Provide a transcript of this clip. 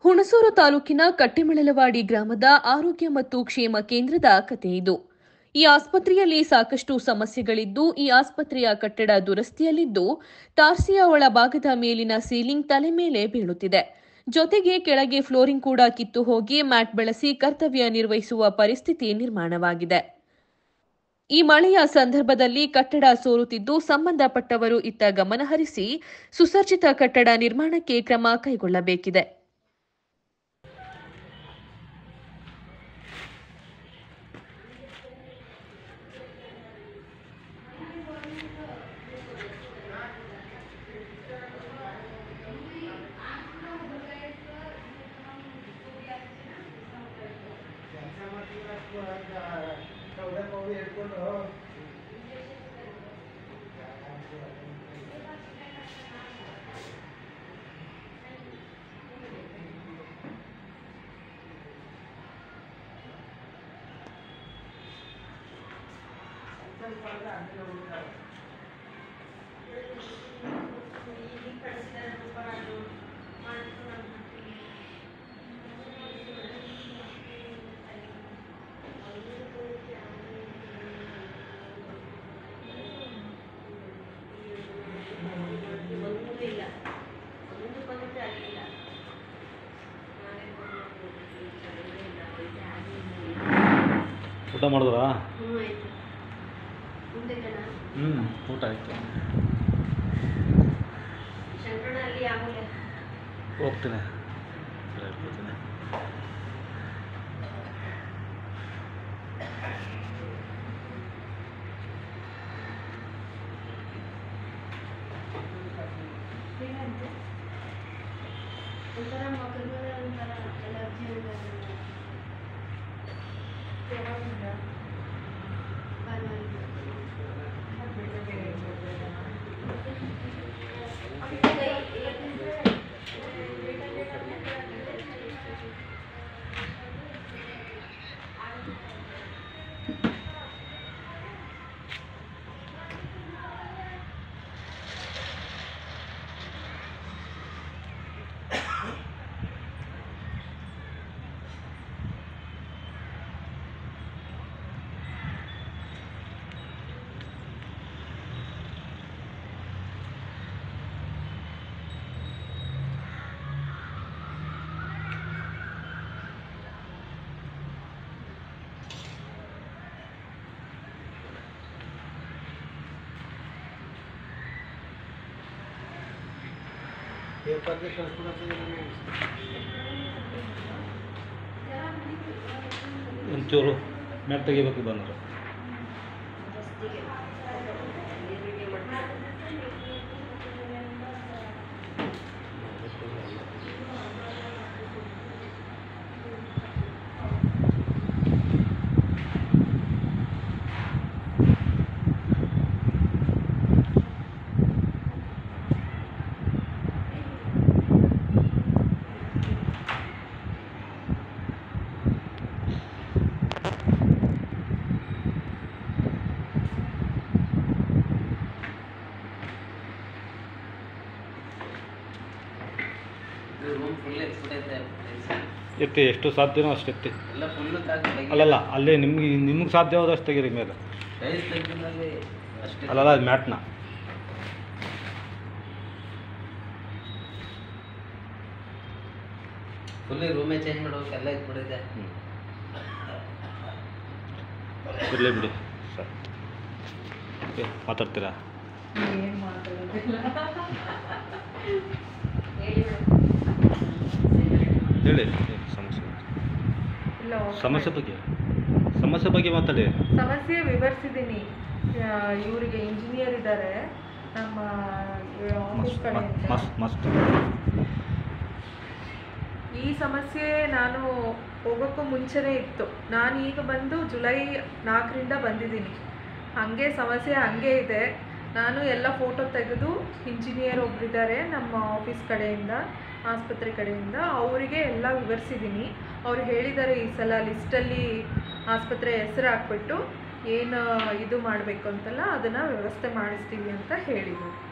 ಹುಣಸೂರು ತಾಲೂಕಿನ ಕಟ್ಟೆಮಳಲವಾಡಿ ಗ್ರಾಮದ ಆರೋಗ್ಯ ಮತ್ತು ಕ್ಷೇಮ ಕೇಂದ್ರದ ಕಥೆ ಇದು. ಈ ಆಸ್ಪತ್ರೆಯಲ್ಲಿ ಸಾಕಷ್ಟು ಸಮಸ್ಯೆಗಳಿದ್ದು, ಈ ಆಸ್ಪತ್ರೆಯ ಕಟ್ಟಡ ದುರಸ್ತಿಯಲ್ಲಿದ್ದು, ತಾರ್ಸಿಯ ಒಳಭಾಗದ ಮೇಲಿನ ಸೀಲಿಂಗ್ ತಲೆ ಮೇಲೆ ಬೀಳುತ್ತಿದೆ. ಜೊತೆಗೆ ಕೆಳಗೆ ಫ್ಲೋರಿಂಗ್ ಕೂಡ ಕಿತ್ತು ಹೋಗಿ ಮ್ಯಾಟ್ ಬಳಸಿ ಕರ್ತವ್ಯ ನಿರ್ವಹಿಸುವ ಪರಿಸ್ಥಿತಿ ನಿರ್ಮಾಣವಾಗಿದೆ. ಈ ಮಳೆಯ ಸಂದರ್ಭದಲ್ಲಿ ಕಟ್ಟಡ ಸೋರುತ್ತಿದ್ದು, ಸಂಬಂಧಪಟ್ಟವರು ಇತ್ತ ಗಮನಹರಿಸಿ ಸುಸಜ್ಜಿತ ಕಟ್ಟಡ ನಿರ್ಮಾಣಕ್ಕೆ ಕ್ರಮ ಕೈಗೊಳ್ಳಬೇಕಿದೆ. ಊಟ ಮಾಡಿದ್ರಾ? ಊಟ ಆಯಿತು. ಹೋಗ್ತೀನಿ. ಒಂಚೂರು ಮ್ಯಾಟ್ ತೆಗಿಬೇಕು ಬಂದರು. ಎತ್ತಿ ಎಷ್ಟು ಸಾಧ್ಯನೋ ಅಷ್ಟು ಎತ್ತಿ. ಅಲ್ಲಲ್ಲ, ಅಲ್ಲೇ ನಿಮ್ಗೆ ಸಾಧ್ಯವಾದಷ್ಟು ತೆಗೀರಿ ಮೇಲೆ. ಅಲ್ಲಲ್ಲ, ಅದು ಮ್ಯಾಟ್ನ ಫುಲ್ ರೂಮೇ ಚೇಂಜ್ ಮಾಡೋಕೆ ಎಲ್ಲ ಇಟ್ಬಿಟ್ಟಿದೆ. ಇರಲಿ ಬಿಡಿ ಸರ್. ಓಕೆ, ಮಾತಾಡ್ತೀರಾ? ಹೇಳಿ ಸಮಸ್ಯೆ ಬಗ್ಗೆ ಮಾತಾಡಿ. ಸಮಸ್ಯೆ ವಿವರಿಸಿದ್ದೀನಿ. ಇವರಿಗೆ ಇಂಜಿನಿಯರ್ ಇದ್ದಾರೆ ನಮ್ಮ ಆಫೀಸ್ ಕಡೆಯಿಂದ. ಈ ಸಮಸ್ಯೆ ನಾನು ಹೋಗೋಕ್ಕೂ ಮುಂಚೆನೇ ಇತ್ತು. ನಾನು ಈಗ ಬಂದು ಜುಲೈ 4ರಿಂದ ಬಂದಿದ್ದೀನಿ. ಹಾಗೆ ಸಮಸ್ಯೆ ಹಾಗೆ ಇದೆ. ನಾನು ಎಲ್ಲ ಫೋಟೋ ತೆಗೆದು ಇಂಜಿನಿಯರ್ ಒಬ್ಬರಿದ್ದಾರೆ ನಮ್ಮ ಆಫೀಸ್ ಕಡೆಯಿಂದ, ಆಸ್ಪತ್ರೆ ಕಡೆಯಿಂದ, ಅವರಿಗೆ ಎಲ್ಲ ವಿವರಿಸಿದ್ದೀನಿ. ಅವ್ರು ಹೇಳಿದ್ದಾರೆ ಈ ಸಲ ಲಿಸ್ಟಲ್ಲಿ ಆಸ್ಪತ್ರೆ ಹೆಸರು ಹಾಕ್ಬಿಟ್ಟು ಏನು ಇದು ಮಾಡಬೇಕು ಅಂತಲ್ಲ ಅದನ್ನು ವ್ಯವಸ್ಥೆ ಮಾಡಿಸ್ತೀವಿ ಅಂತ ಹೇಳಿದರು.